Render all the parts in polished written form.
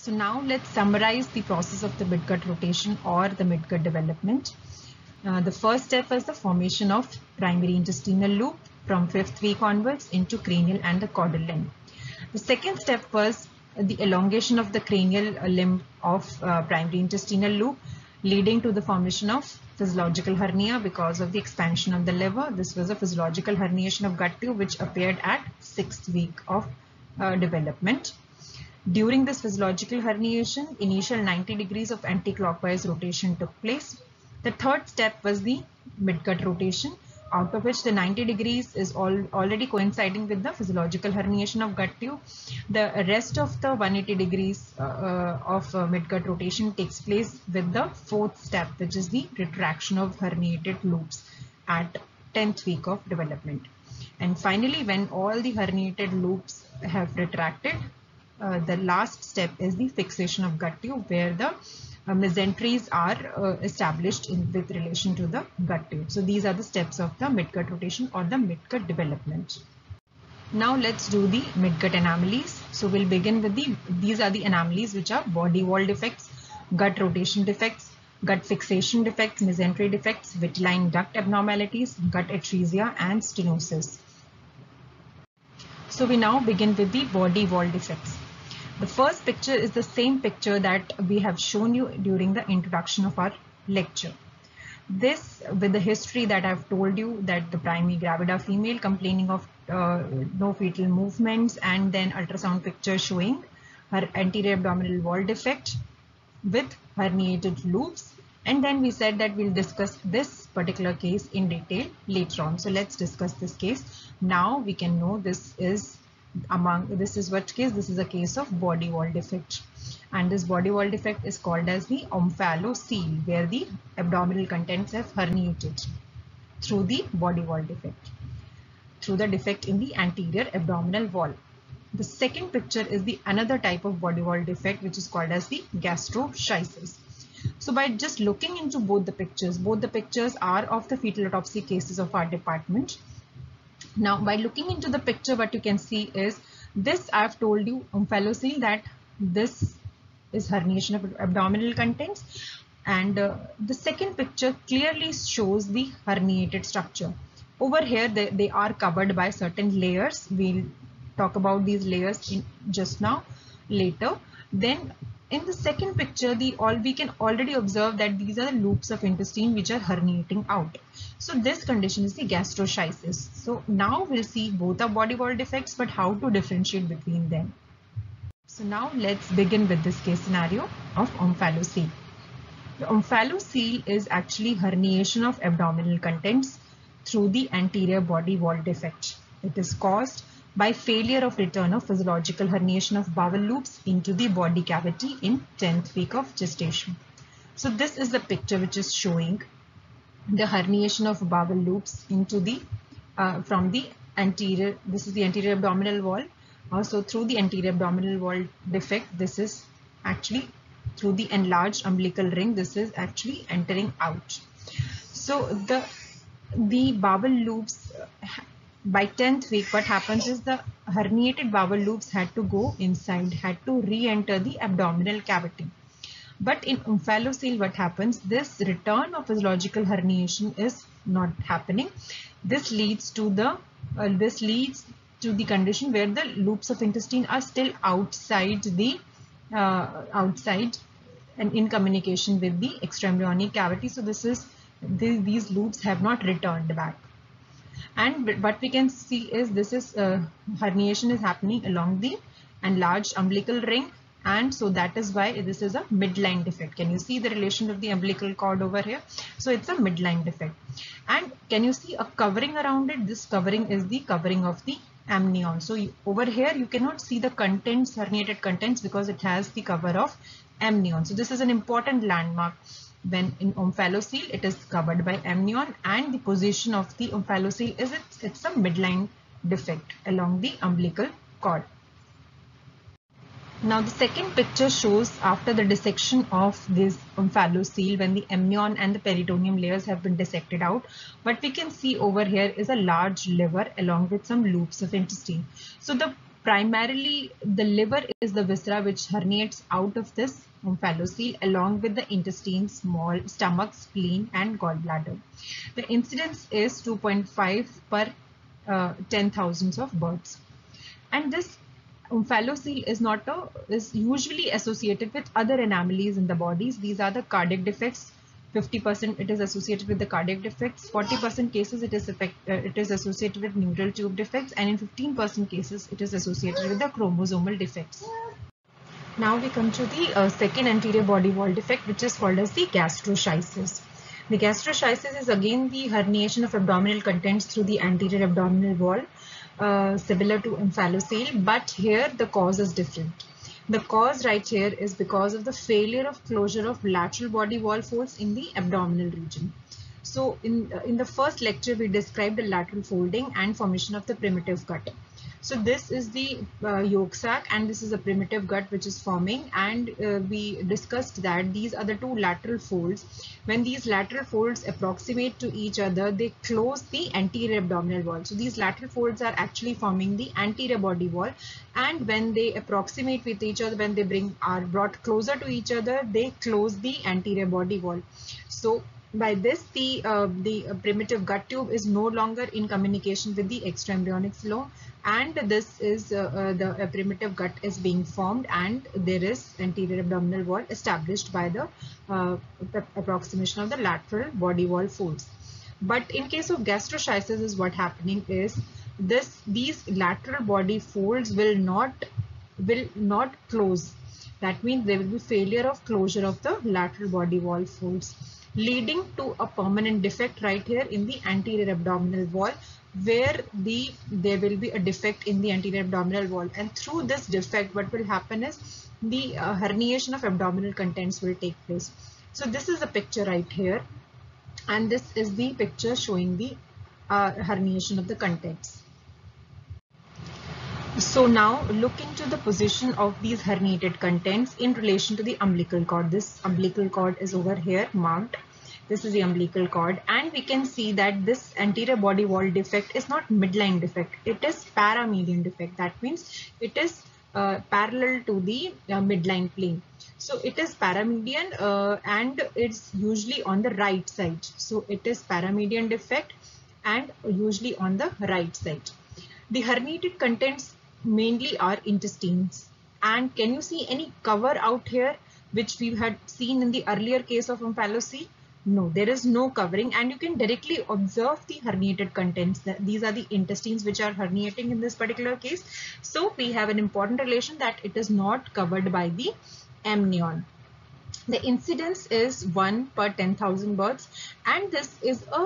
So now let's summarize the process of the midgut rotation or the midgut development. The first step was the formation of primary intestinal loop from 5th week onwards into cranial and the caudal limb. The second step was the elongation of the cranial limb of primary intestinal loop, leading to the formation of physiological hernia because of the expansion of the liver. This was a physiological herniation of gut tube which appeared at 6th week of development. During this physiological herniation, initial 90 degrees of anti-clockwise rotation took place. The third step was the midgut rotation, out of which the 90 degrees is already coinciding with the physiological herniation of gut tube. The rest of the 180 degrees of midgut rotation takes place with the fourth step, which is the retraction of herniated loops at 10th week of development. And finally, when all the herniated loops have retracted, the last step is the fixation of gut tube, where the mesenteries are established with relation to the gut tube. So these are the steps of the midgut rotation or the midgut development. Now let's do the midgut anomalies. So we'll begin with these are the anomalies which are body wall defects, gut rotation defects, gut fixation defects, mesentery defects, vitelline duct abnormalities, gut atresia and stenosis. So we now begin with the body wall defects. The first picture is the same picture that we have shown you during the introduction of our lecture. This with the history that I've told you, that the primary gravida female complaining of no fetal movements, and then ultrasound picture showing her anterior abdominal wall defect with herniated loops. And then we said that we'll discuss this particular case in detail later on. So let's discuss this case. Now we can know this is what case? This is a case of body wall defect. And this body wall defect is called as the omphalocele, where the abdominal contents have herniated through the body wall defect, through the defect in the anterior abdominal wall. The second picture is the another type of body wall defect, which is called as the gastroschisis. So by just looking into both the pictures are of the fetal autopsy cases of our department. Now by looking into the picture, what you can see is this. I've told you omphalocele, that this is herniation of abdominal contents, and the second picture clearly shows the herniated structure. Over here they are covered by certain layers. We'll talk about these layers in just now later. Then in the second picture, we can already observe that these are the loops of intestine which are herniating out. So this condition is the gastroschisis. So now we'll see both are body wall defects, but how to differentiate between them. So now let's begin with this case scenario of omphalocele. The omphalocele is actually herniation of abdominal contents through the anterior body wall defect. It is caused by failure of return of physiological herniation of bowel loops into the body cavity in 10th week of gestation. So this is the picture which is showing the herniation of bowel loops into the from the anterior. This is the anterior abdominal wall. So through the anterior abdominal wall defect, this is actually through the enlarged umbilical ring. This is actually entering out. So the bowel loops, by 10th week, what happens is the herniated bowel loops had to go inside, had to re-enter the abdominal cavity. But in omphalocele, what happens? This return of physiological herniation is not happening. This leads to the condition where the loops of intestine are still outside and in communication with the extraembryonic cavity. So these loops have not returned back. And what we can see is this is herniation is happening along the enlarged umbilical ring, and so that is why this is a midline defect. Can you see the relation of the umbilical cord over here? So it's a midline defect. And can you see a covering around it? This covering is the covering of the amnion. So over here you cannot see the contents, herniated contents, because it has the cover of amnion. So this is an important landmark. When in omphalocele, it is covered by amnion, and the position of the omphalocele is it's a midline defect along the umbilical cord. Now the second picture shows after the dissection of this omphalocele, when the amnion and the peritoneum layers have been dissected out. What we can see over here is a large liver along with some loops of intestine. So the primarily the liver is the viscera which herniates out of this omphalocele along with the intestine, small stomach, spleen and gallbladder. The incidence is 2.5 per 10,000 of births. And this omphalocele is usually associated with other anomalies in the bodies. These are the cardiac defects. 50% it is associated with the cardiac defects, 40% cases it is associated with neural tube defects, and in 15% cases it is associated with the chromosomal defects. Now we come to the second anterior body wall defect, which is called as the gastroschisis. The gastroschisis is again the herniation of abdominal contents through the anterior abdominal wall, similar to omphalocele, but here the cause is different. The cause right here is because of the failure of closure of lateral body wall folds in the abdominal region. So in the first lecture, we described the lateral folding and formation of the primitive gut. So this is the yolk sac and this is a primitive gut which is forming, and we discussed that these are the two lateral folds. When these lateral folds approximate to each other, they close the anterior abdominal wall. So these lateral folds are actually forming the anterior body wall, and when they approximate with each other, when they are brought closer to each other, they close the anterior body wall. So by this, the primitive gut tube is no longer in communication with the extraembryonic flow, and this is the primitive gut is being formed, and there is anterior abdominal wall established by the approximation of the lateral body wall folds. But in case of gastroschisis, is what happening is these lateral body folds will not close. That means there will be failure of closure of the lateral body wall folds, leading to a permanent defect right here in the anterior abdominal wall, where there will be a defect in the anterior abdominal wall, and through this defect what will happen is the herniation of abdominal contents will take place. So this is a picture right here, and this is the picture showing the herniation of the contents. So now look into the position of these herniated contents in relation to the umbilical cord. This umbilical cord is over here marked. This is the umbilical cord, and we can see that this anterior body wall defect is not midline defect. It is paramedian defect. That means it is parallel to the midline plane. So it is paramedian and it's usually on the right side. So it is paramedian defect and usually on the right side. The herniated contents mainly are intestines. And can you see any cover out here which we had seen in the earlier case of omphalocele? No, there is no covering, and you can directly observe the herniated contents. These are the intestines which are herniating in this particular case. So we have an important relation that it is not covered by the amnion. The incidence is 1 per 10,000 births, and this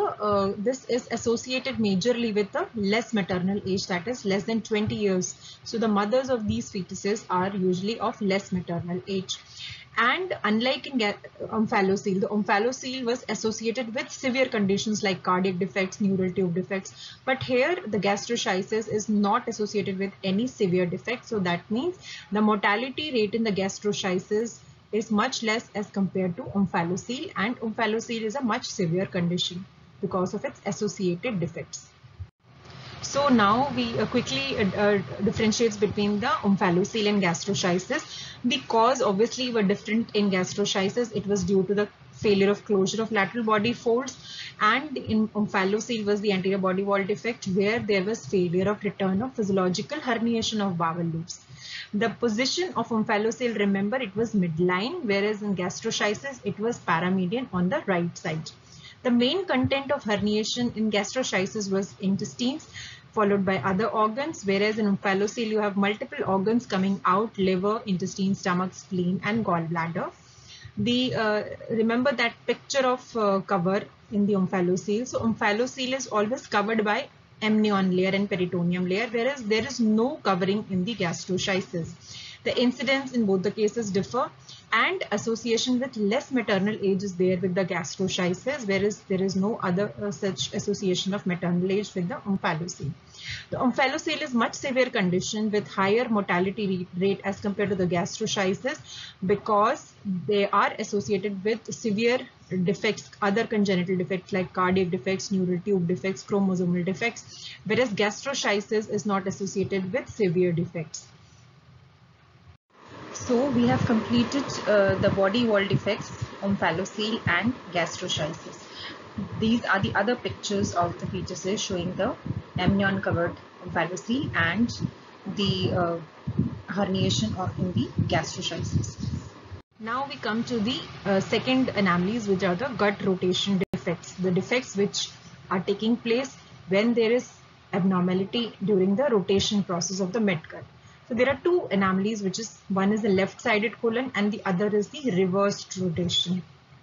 is associated majorly with the less maternal age, that is less than 20 years. So the mothers of these fetuses are usually of less maternal age. And unlike in omphalocele, the omphalocele was associated with severe conditions like cardiac defects, neural tube defects. But here the gastroschisis is not associated with any severe defects. So that means the mortality rate in the gastroschisis is much less as compared to omphalocele, and omphalocele is a much severe condition because of its associated defects. So now we quickly differentiates between the omphalocele and gastroschisis. The cause obviously were different in gastroschisis. It was due to the failure of closure of lateral body folds, and in omphalocele was the anterior body wall defect, where there was failure of return of physiological herniation of bowel loops. The position of omphalocele, remember, it was midline, whereas in gastroschisis it was paramedian on the right side. The main content of herniation in gastroschisis was intestines, followed by other organs, whereas in omphalocele you have multiple organs coming out: liver, intestine, stomach, spleen and gallbladder. Remember that picture of cover in the omphalocele. So omphalocele is always covered by amnion layer and peritoneum layer, whereas there is no covering in the gastroschisis. The incidence in both the cases differ, and association with less maternal age is there with the gastroschisis, whereas there is no other such association of maternal age with the omphalocele. The omphalocele is much severe condition with higher mortality rate as compared to the gastroschisis because they are associated with severe defects, other congenital defects like cardiac defects, neural tube defects, chromosomal defects, whereas gastroschisis is not associated with severe defects. So we have completed the body wall defects, omphalocele and gastroschisis. These are the other pictures of the fetuses showing the amnion covered omphalocele and the herniation in the gastroschisis. Now we come to the second anomalies, which are the gut rotation defects, the defects which are taking place when there is abnormality during the rotation process of the midgut. So there are two anomalies, which is one is the left-sided colon and the other is the reversed rotation.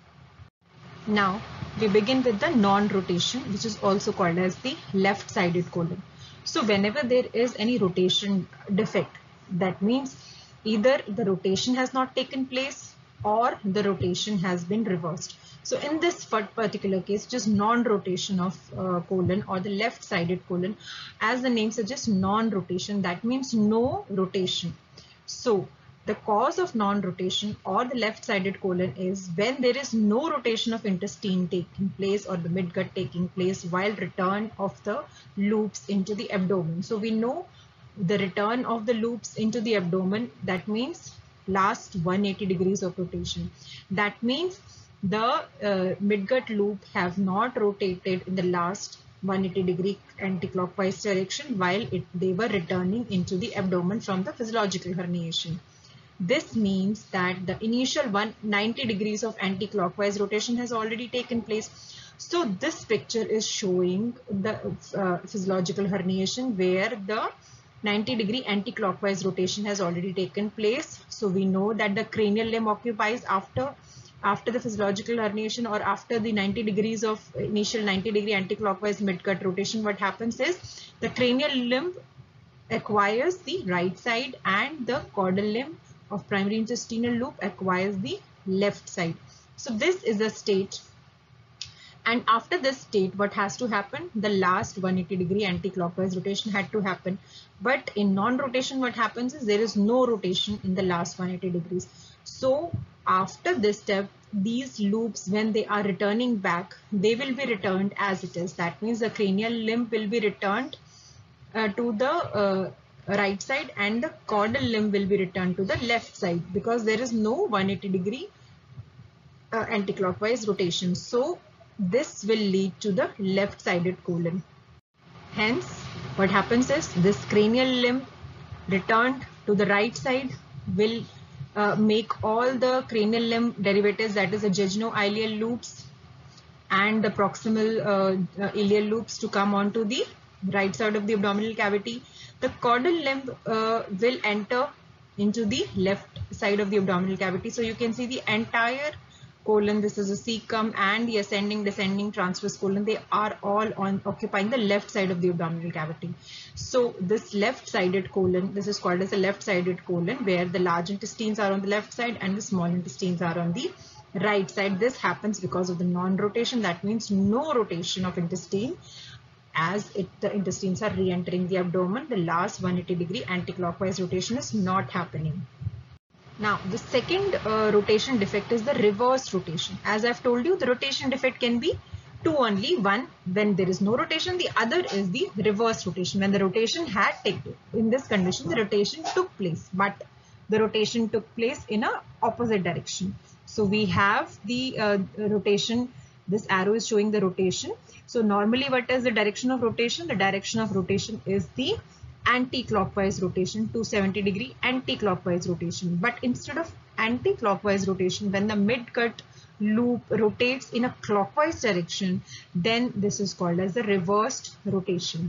Now we begin with the non-rotation, which is also called as the left-sided colon. So whenever there is any rotation defect, that means either the rotation has not taken place or the rotation has been reversed. So in this particular case, just non-rotation of colon or the left-sided colon, as the name suggests, non-rotation, that means no rotation. So the cause of non-rotation or the left-sided colon is when there is no rotation of intestine taking place or the midgut taking place while return of the loops into the abdomen. So we know the return of the loops into the abdomen, that means last 180 degrees of rotation. That means the midgut loop have not rotated in the last 180 degree anti-clockwise direction while they were returning into the abdomen from the physiological herniation. This means that the initial 190 degrees of anti-clockwise rotation has already taken place. So this picture is showing the physiological herniation where the 90-degree anti-clockwise rotation has already taken place. So we know that the cranial limb occupies after the physiological herniation or after the 90 degrees of initial 90-degree anti-clockwise midgut rotation. What happens is the cranial limb acquires the right side and the caudal limb of primary intestinal loop acquires the left side. So this is a state, and after this state what has to happen, the last 180 degree anti-clockwise rotation had to happen. But in non-rotation what happens is there is no rotation in the last 180 degrees. So after this step, these loops, when they are returning back, they will be returned as it is. That means the cranial limb will be returned to the right side and the caudal limb will be returned to the left side because there is no 180 degree anti-clockwise rotation. So this will lead to the left-sided colon. Hence, what happens is this cranial limb returned to the right side will make all the cranial limb derivatives, that is the jejunal-ileal loops and the proximal ileal loops, to come onto the right side of the abdominal cavity. The caudal limb will enter into the left side of the abdominal cavity. So you can see the entire colon, this is a cecum, and the ascending, descending, transverse colon, they are all occupying the left side of the abdominal cavity. So this left-sided colon, this is called as a left-sided colon, where the large intestines are on the left side and the small intestines are on the right side. This happens because of the non-rotation, that means no rotation of intestine. As the intestines are re-entering the abdomen, the last 180 degree anti-clockwise rotation is not happening. Now, the second rotation defect is the reverse rotation. As I've told you, the rotation defect can be two only. One, when there is no rotation. The other is the reverse rotation. When the rotation had taken, in this condition, the rotation took place, but the rotation took place in a opposite direction. So we have the rotation. This arrow is showing the rotation. So normally, what is the direction of rotation? The direction of rotation is the anti-clockwise rotation, 270 degree anti-clockwise rotation. But instead of anti-clockwise rotation, when the midgut loop rotates in a clockwise direction, then this is called as the reversed rotation.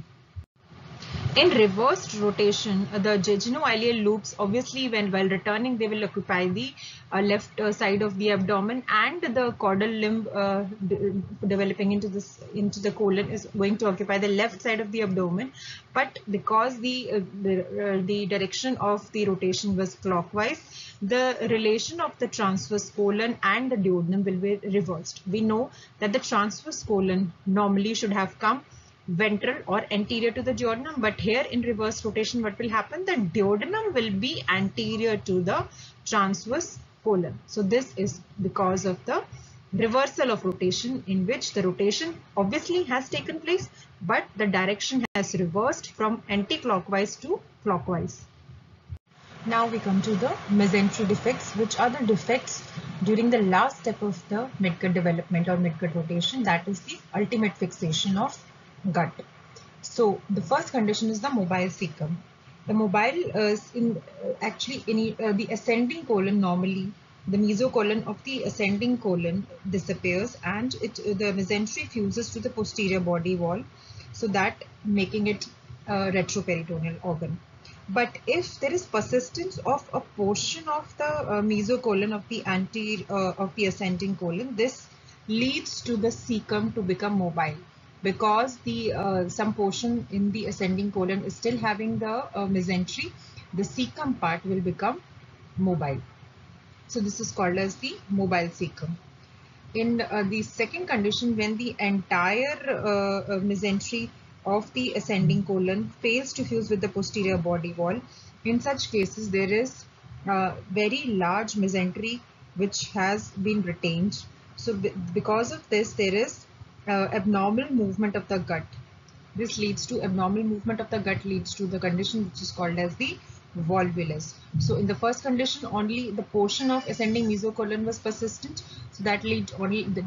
In reversed rotation, the jejunal-ileal loops, obviously while returning, they will occupy the left side of the abdomen, and the caudal limb developing into the colon is going to occupy the left side of the abdomen. But because the direction of the rotation was clockwise, the relation of the transverse colon and the duodenum will be reversed. We know that the transverse colon normally should have come ventral or anterior to the duodenum, but here in reverse rotation what will happen? The duodenum will be anterior to the transverse colon. So this is because of the reversal of rotation, in which the rotation obviously has taken place, but the direction has reversed from anti-clockwise to clockwise. Now we come to the mesentery defects, which are the defects during the last step of the midgut development or midgut rotation, that is the ultimate fixation of gut. So the first condition is the mobile cecum. The mobile actually in the ascending colon, normally the mesocolon of the ascending colon disappears and the mesentery fuses to the posterior body wall, so that making it a retroperitoneal organ. But if there is persistence of a portion of the mesocolon of the ascending colon, this leads to the cecum to become mobile, because the some portion in the ascending colon is still having the mesentery. The cecum part will become mobile. So this is called as the mobile cecum. In the second condition, when the entire mesentery of the ascending colon fails to fuse with the posterior body wall, in such cases there is very large mesentery which has been retained. So because of this, there is abnormal movement of the gut. This leads to abnormal movement of the gut, leads to the condition which is called as the volvulus. So in the first condition, only the portion of ascending mesocolon was persistent, so that led only the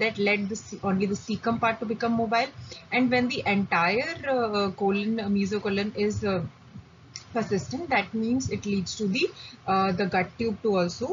cecum part to become mobile. And when the entire mesocolon is persistent, that means it leads to the gut tube to also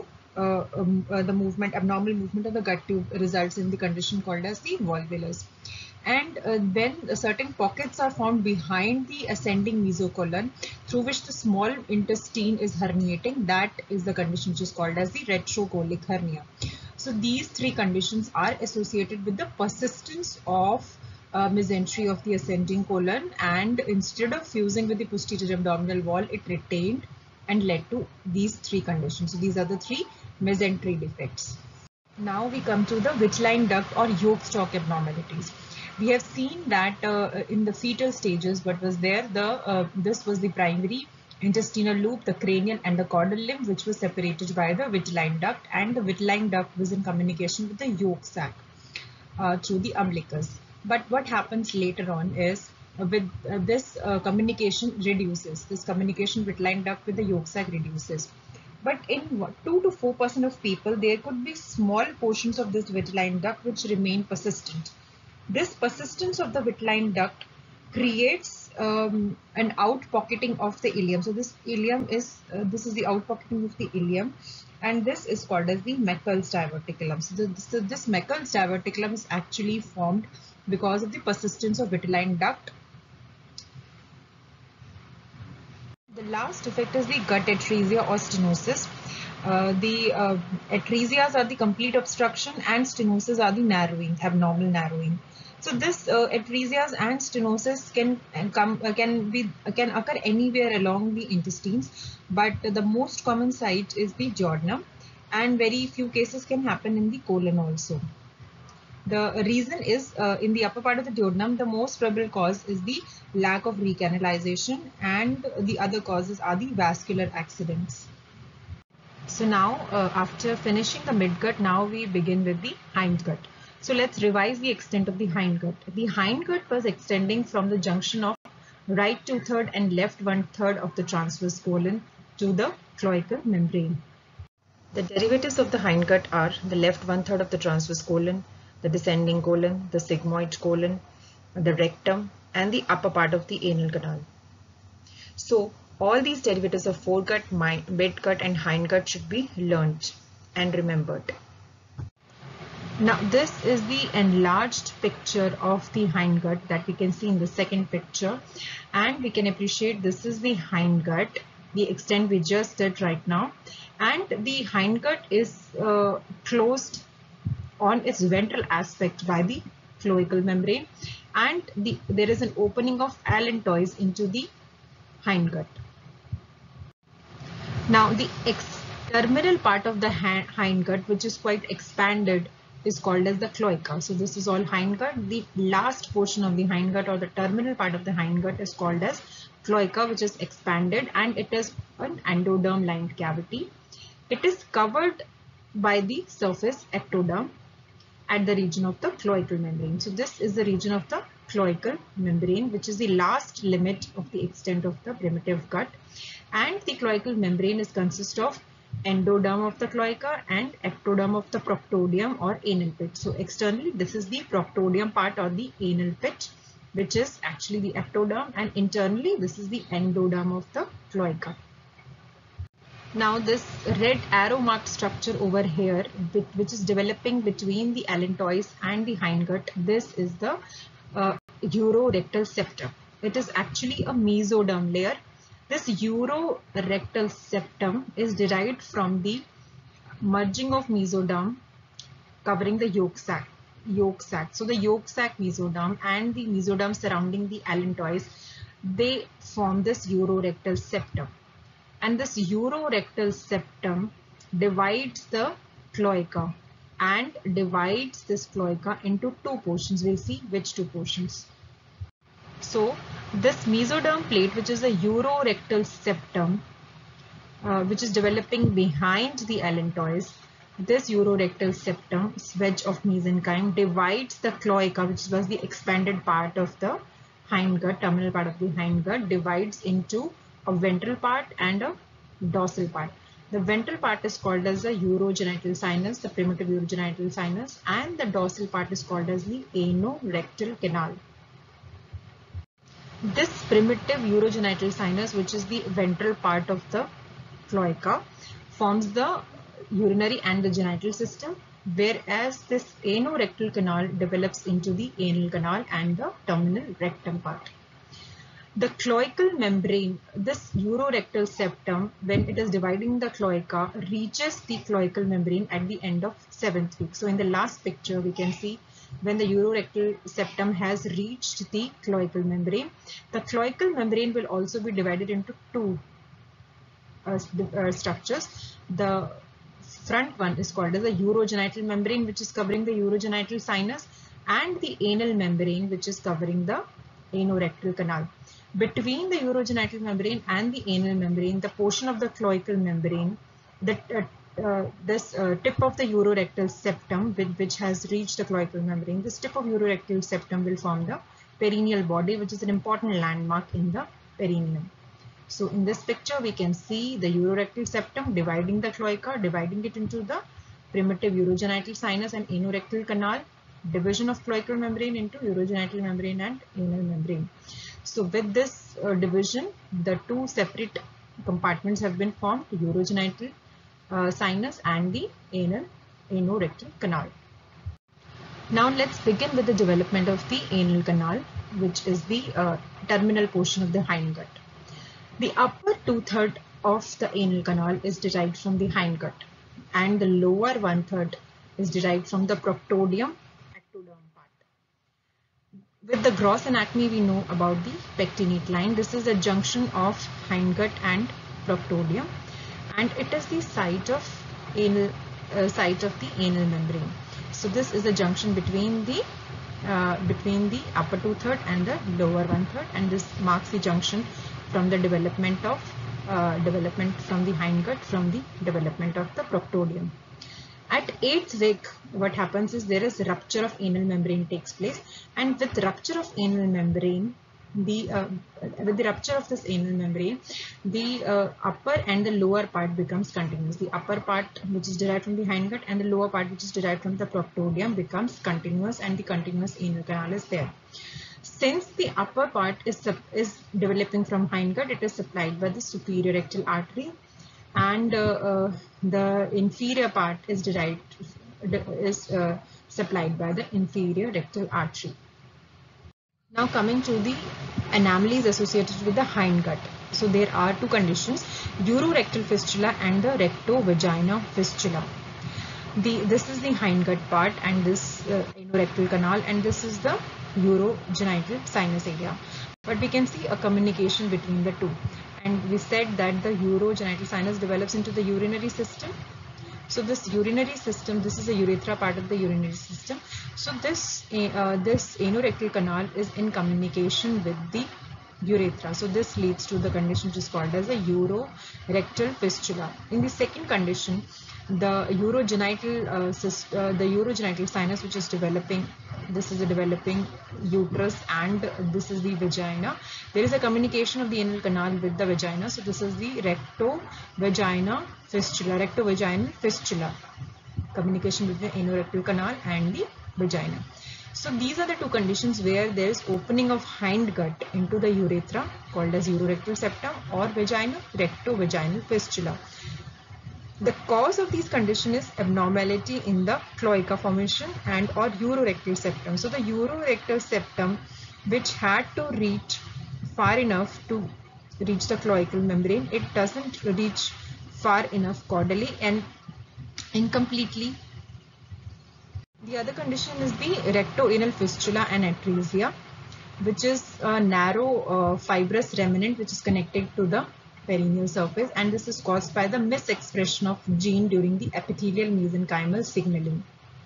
the abnormal movement of the gut tube results in the condition called as the volvulus. And when certain pockets are found behind the ascending mesocolon through which the small intestine is herniating, that is the condition which is called as the retrocolic hernia. So these three conditions are associated with the persistence of mesentery of the ascending colon, and instead of fusing with the posterior abdominal wall, it retained and led to these three conditions. So these are the three mesentery defects. Now we come to the vitelline duct or yolk stalk abnormalities. We have seen that in the fetal stages, what was there, this was the primary intestinal loop, the cranial and the caudal limb, which was separated by the vitelline duct, and the vitelline duct was in communication with the yolk sac through the umbilicus. But what happens later on is with this communication reduces. This communication vitelline duct with the yolk sac reduces. But in 2 to 4% of people, there could be small portions of this vitelline duct which remain persistent. This persistence of the vitelline duct creates an outpocketing of the ileum. So this ileum is this is the outpocketing of the ileum, and this is called as the Meckel's diverticulum. So this Meckel's diverticulum is actually formed because of the persistence of vitelline duct. The last defect is the gut atresia or stenosis. The atresias are the complete obstruction and stenosis are the narrowing, abnormal narrowing. So this atresias and stenosis can occur anywhere along the intestines, but the most common site is the duodenum, and very few cases can happen in the colon also. The reason is in the upper part of the duodenum, the most probable cause is the lack of recanalization, and the other causes are the vascular accidents. So now after finishing the midgut, now we begin with the hindgut. So let's revise the extent of the hindgut. The hindgut was extending from the junction of right 2/3 and left 1/3 of the transverse colon to the cloacal membrane. The derivatives of the hindgut are the left 1/3 of the transverse colon, the descending colon, the sigmoid colon, the rectum, and the upper part of the anal canal. So all these derivatives of foregut, midgut, and hindgut should be learnt and remembered. Now this is the enlarged picture of the hindgut that we can see in the second picture, and we can appreciate this is the hindgut, the extent we just did right now, and the hindgut is closed on its ventral aspect by the cloacal membrane, and there is an opening of allantois into the hindgut. Now the terminal part of the hindgut, which is quite expanded is called as the cloaca. So this is all hindgut. The last portion of the hindgut or the terminal part of the hindgut is called as cloaca, which is expanded, and it is an endoderm lined cavity. It is covered by the surface ectoderm at the region of the cloacal membrane. So this is the region of the cloacal membrane, which is the last limit of the extent of the primitive gut. And the cloacal membrane is consist of endoderm of the cloaca and ectoderm of the proctodium or anal pit. So externally, this is the proctodium part or the anal pit, which is actually the ectoderm, and internally this is the endoderm of the cloaca. Now this red arrow marked structure over here, which is developing between the allantois and the hindgut, this is the urorectal septum. It is actually a mesoderm layer. This urorectal septum is derived from the merging of mesoderm covering the yolk sac. So the yolk sac mesoderm and the mesoderm surrounding the allantois, they form this urorectal septum. And this urorectal septum divides the cloaca and divides this cloaca into two portions. We'll see which two portions. So this mesoderm plate, which is a urorectal septum, which is developing behind the allantois, this urorectal septum, wedge of mesenchyme, divides the cloaca, which was the expanded part of the hindgut, terminal part of the hindgut, divides into a ventral part and a dorsal part. The ventral part is called as the urogenital sinus, the primitive urogenital sinus, and the dorsal part is called as the anorectal canal. This primitive urogenital sinus, which is the ventral part of the cloaca, forms the urinary and the genital system, whereas this anorectal canal develops into the anal canal and the terminal rectum part. The cloacal membrane, this urorectal septum, when it is dividing the cloaca, reaches the cloacal membrane at the end of 7th week. So in the last picture, we can see when the urorectal septum has reached the cloacal membrane, the cloacal membrane will also be divided into two structures. The front one is called as the urogenital membrane, which is covering the urogenital sinus, and the anal membrane, which is covering the anorectal canal. Between the urogenital membrane and the anal membrane, the portion of the cloacal membrane, this tip of the urorectal septum, which has reached the cloacal membrane, this tip of urorectal septum will form the perineal body, which is an important landmark in the perineum. So in this picture, we can see the urorectal septum dividing the cloaca, dividing it into the primitive urogenital sinus and anorectal canal, division of cloacal membrane into urogenital membrane and anal membrane. So with this division, the two separate compartments have been formed, the urogenital sinus and the anorectal canal. Now let's begin with the development of the anal canal, which is the terminal portion of the hindgut. The upper two-thirds of the anal canal is derived from the hindgut, and the lower one-third is derived from the proctodium ectoderm part. With the gross anatomy, we know about the pectinate line. This is a junction of hindgut and proctodium, and it is the site of the anal membrane. So this is the junction between the upper two-thirds and the lower one-third, and this marks the junction from the development from the hindgut, from the development of the proctodium. At 8th week, what happens is there is rupture of anal membrane takes place, and with rupture of anal membrane, the upper and the lower part becomes continuous. The upper part, which is derived from the hindgut, and the lower part, which is derived from the proctodium, becomes continuous, and the continuous anal canal is there. Since the upper part is developing from hindgut, it is supplied by the superior rectal artery, and the inferior part is supplied by the inferior rectal artery. Now coming to the anomalies associated with the hindgut. So there are two conditions, urorectal fistula and the rectovagina fistula. This is the hindgut part, and this anorectal canal, and this is the urogenital sinus area. But we can see a communication between the two. And we said that the urogenital sinus develops into the urinary system, So this urinary system, this is the urethra part of the urinary system. So this anorectal canal is in communication with the urethra. So this leads to the condition which is called as a urorectal fistula. In the second condition, the urogenital sinus, which is developing, this is a developing uterus and this is the vagina. There is a communication of the anal canal with the vagina. So this is the recto-vaginal fistula, communication between the anorectal canal and the vagina. So these are the two conditions where there is opening of hindgut into the urethra, called as urorectal septum, or vagina, recto-vaginal fistula. The cause of these conditions is abnormality in the cloaca formation and or urorectal septum. So the urorectal septum, which had to reach far enough to reach the cloacal membrane, it doesn't reach far enough caudally and incompletely. The other condition is the rectoanal fistula and atresia, which is a narrow fibrous remnant which is connected to the perineal surface, and this is caused by the misexpression of gene during the epithelial mesenchymal signaling.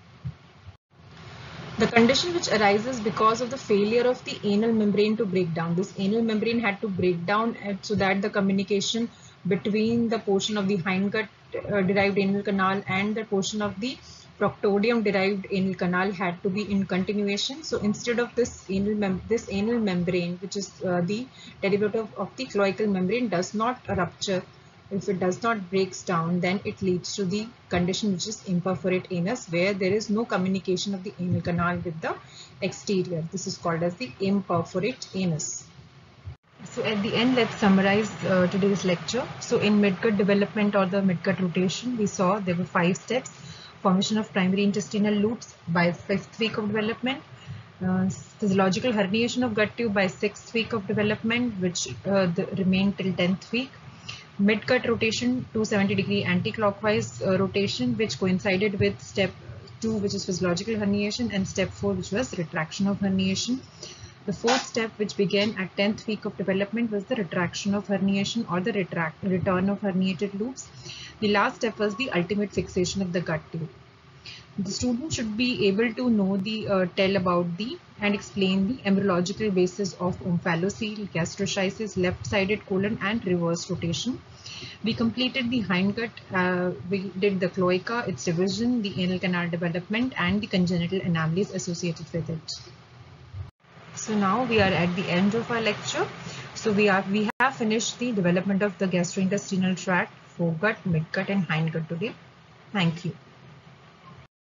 The condition which arises because of the failure of the anal membrane to break down. This anal membrane had to break down so that the communication between the portion of the hindgut derived anal canal and the portion of the proctodeum derived anal canal had to be in continuation. So instead of this anal membrane, which is the derivative of the cloacal membrane, does not rupture, if it does not breaks down, then it leads to the condition which is imperforate anus, where there is no communication of the anal canal with the exterior. This is called as the imperforate anus. So at the end, let's summarize today's lecture. So in midgut development or the midgut rotation, we saw there were 5 steps. Formation of primary intestinal loops by 5th week of development. Physiological herniation of gut tube by 6th week of development, which remained till 10th week. Midgut rotation, 270-degree anti-clockwise rotation, which coincided with step 2, which is physiological herniation, and step 4, which was retraction of herniation. The 4th step, which began at 10th week of development, was the retraction of herniation or the return of herniated loops. The last step was the ultimate fixation of the gut tube. The student should be able to know the tell about the and explain the embryological basis of omphalocele, gastroschisis, left-sided colon, and reverse rotation. We completed the hindgut, we did the cloaca, its division, the anal canal development, and the congenital anomalies associated with it. So now we are at the end of our lecture. So we have finished the development of the gastrointestinal tract, foregut, midgut, and hindgut today. Thank you.